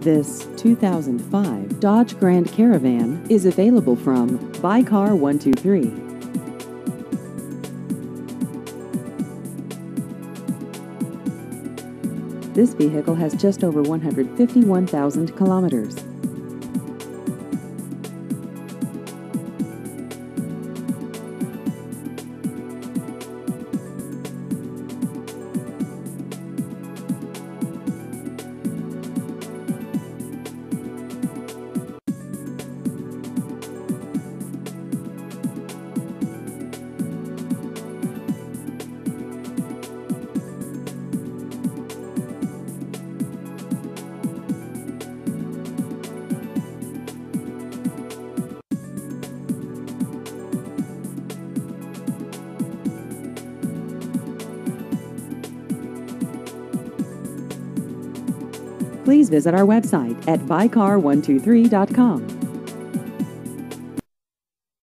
This 2005 Dodge Grand Caravan is available from Buy Car 123. This vehicle has just over 151,000 kilometers. Please visit our website at buycar123.com.